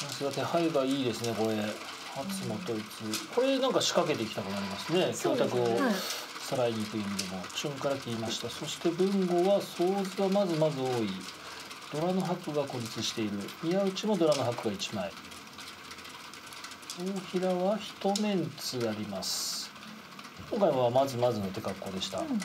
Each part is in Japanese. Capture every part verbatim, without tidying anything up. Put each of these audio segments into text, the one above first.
さすが手配がいいですねこれ。初もドイツ、これなんか仕掛けていきたくなりますね。教託をさらいに行く意味でもチュンから切りました。そして文吾はソーズがまずまず多い。ドラの箔が孤立している。宮内もドラの箔がいちまい。大平は一メンツあります。今回はまずまずの手格好でした。うん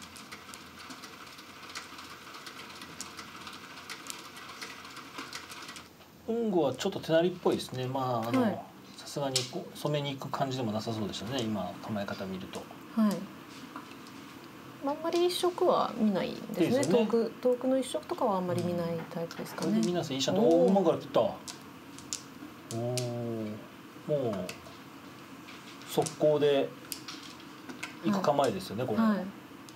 文吾はちょっと手なりっぽいですね。まああの、はい、さすがに染めに行く感じでもなさそうでしたね。今構え方見ると。はい。 あんまり一色は見ないですね。遠く遠くの一色とかはあんまり見ないタイプですかね。 皆さんいいシャット。おお、馬から切った。おお、もう速攻で行く構えですよね、これ。はい。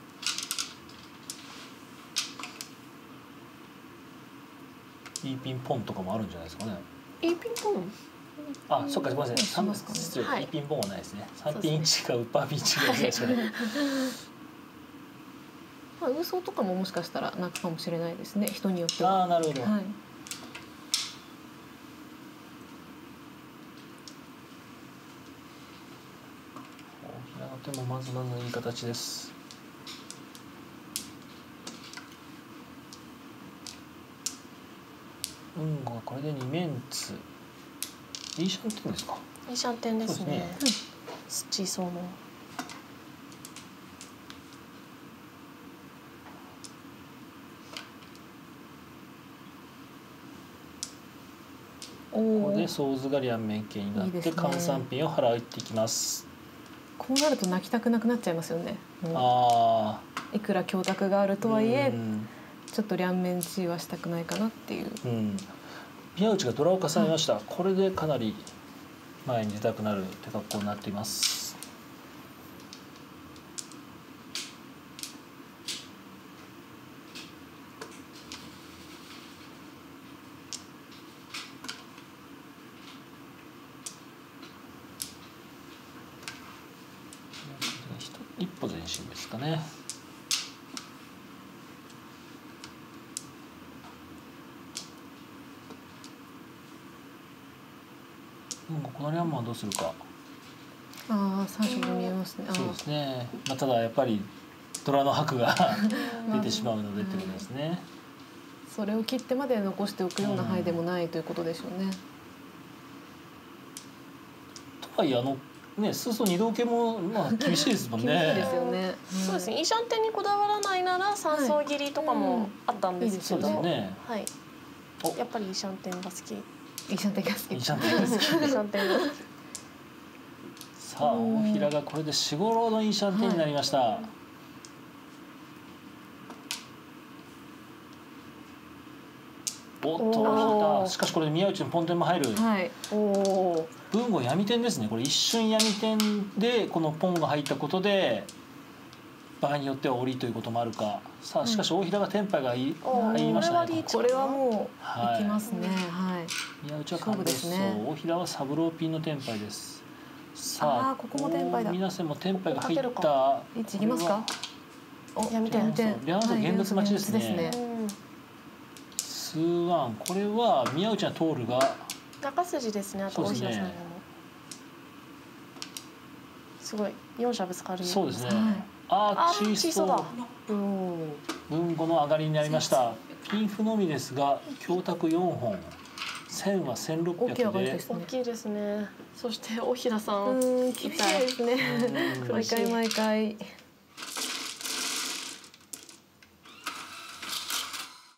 イーピンポンとかもあるんじゃないですかね。 イーピンポン。 あ、そっか、ごめんなさい。三失礼、イーピンポンはないですね。三ピン一かウッパーピン一がいいですよね。 まあ、嘘とかももしかしたら泣くかもしれないですね。人によっては。 ああ、なるほど。はい。大平の手もまずまずいい形です。文吾はこれでにメンツ。いいシャンテンですか。 いいシャンテンですね。スチソの。 ここでソーズが両面形になって換算ピンを払っていきます。 こうなると泣きたくなくなっちゃいますよね。ああ。いくら教託があるとはいえ、ちょっと両面地はしたくないかなっていう。うん、 宮内がドラを重ねました。はい、これでかなり前に出たくなる手格好になっています。一歩前進ですかね。うん、このリャンマンどうするか。 ああ、最初に見えますね。 そうですね。まあ、ただやっぱりドラの箔が出てしまうのでってことですね。 それを切ってまで残しておくような範囲でもないということでしょうね。 とはいえあのね、裾二度受けもまあ厳しいですもんね。 厳しいですよね。 そうですね。イーシャンテンにこだわらないなら三層切りとかもあったんですけど、はい。やっぱりイーシャンテンが好き。 イーシャンテンが好き。 イーシャンテンが好き。イーシャンテンが好き。さあ、大平がこれで四五郎のイーシャンテンになりました。はい、おっと引いた。しかしこれで宮内のポンテンも入る。はい。おお。文吾闇点ですね。これ一瞬闇点でこのポンが入ったことで場合によっては折りということもあるか。さあしかし大平がテンパイが入りましたね。 これはもういきますね。はい。 宮内は勝負ですね。大平はサブローピンのテンパイです。さあここもテンパイだ。 皆さんもテンパイが入った。 いちいきますか。 闇点。両方現物待ちですね。ツーワン、これは宮内は通るが中筋ですね。あと大平さんもすごいよん射ぶつかる。 そうですね。あーチーソー文吾の上がりになりました。ピンフのみですが教託よんほん、線はせんろっぴゃくで大きいですね。そして大平さん厳しいですね。毎回毎回。